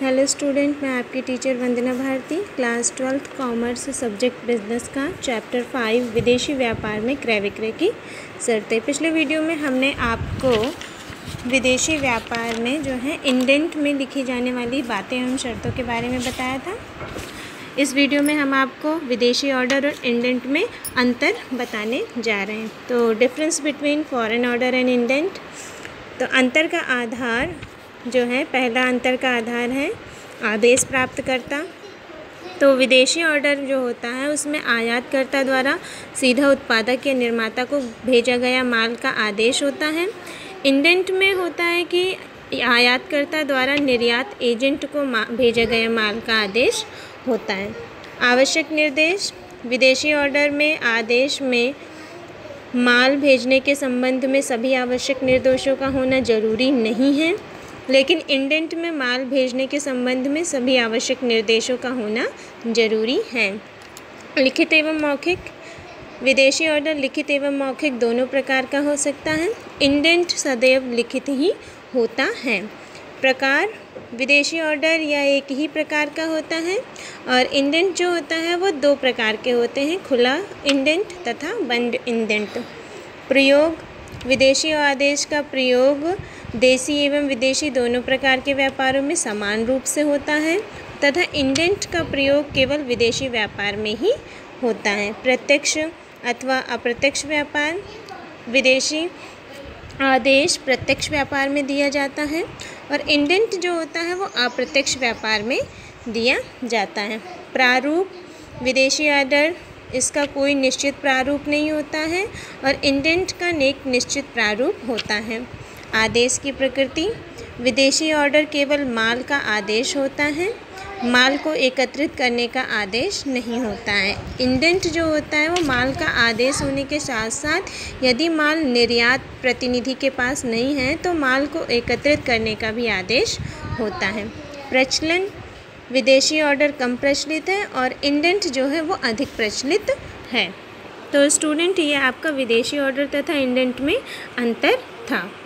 Hello student, मैं आपकी teacher Vandana Bharti, class 12th commerce subject business का चैप्टर 5 विदेशी व्यापार में क्रय विक्रय की शर्तें। पिछले वीडियो में हमने आपको विदेशी व्यापार में जो है इंडेंट में लिखी जाने वाली बातें एवं शर्तों के बारे में बताया था। इस वीडियो में हम आपको विदेशी ऑर्डर और इंडेंट में अंतर बताने जा रहे हैं। तो difference between foreign order and indent. तो अंतर का आधार जो है, पहला अंतर का आधार है आदेश प्राप्तकर्ता। तो विदेशी ऑर्डर जो होता है उसमें आयातकर्ता द्वारा सीधा उत्पादक या निर्माता को भेजा गया माल का आदेश होता है। इंडेंट में होता है कि आयातकर्ता द्वारा निर्यात एजेंट को भेजा गया माल का आदेश होता है। आवश्यक निर्देश। विदेशी ऑर्डर में आदेश में माल भेजने के संबंध में सभी आवश्यक निर्देशों का होना जरूरी नहीं है, लेकिन इंडेंट में माल भेजने के संबंध में सभी आवश्यक निर्देशों का होना जरूरी है। लिखित एवं मौखिक। विदेशी ऑर्डर लिखित एवं मौखिक दोनों प्रकार का हो सकता है। इंडेंट सदैव लिखित ही होता है। प्रकार। विदेशी ऑर्डर या एक ही प्रकार का होता है और इंडेंट जो होता है वो दो प्रकार के होते हैं, खुला इंडेंट तथा बंद इंडेंट। प्रयोग। विदेशी आदेश का प्रयोग देशी एवं विदेशी दोनों प्रकार के व्यापारों में समान रूप से होता है तथा इंडेंट का प्रयोग केवल विदेशी व्यापार में ही होता है। प्रत्यक्ष अथवा अप्रत्यक्ष व्यापार। विदेशी आदेश प्रत्यक्ष व्यापार में दिया जाता है और इंडेंट जो होता है वो अप्रत्यक्ष व्यापार में दिया जाता है। प्रारूप। विदेशी ऑर्डर इसका कोई निश्चित प्रारूप नहीं होता है और इंडेंट का एक निश्चित प्रारूप होता है। आदेश की प्रकृति। विदेशी ऑर्डर केवल माल का आदेश होता है, माल को एकत्रित करने का आदेश नहीं होता है। इंडेंट जो होता है वो माल का आदेश होने के साथ साथ यदि माल निर्यात प्रतिनिधि के पास नहीं है तो माल को एकत्रित करने का भी आदेश होता है। प्रचलन। विदेशी ऑर्डर कम प्रचलित है और इंडेंट जो है वो अधिक प्रचलित है। तो स्टूडेंट, ये आपका विदेशी ऑर्डर तथा इंडेंट में अंतर था।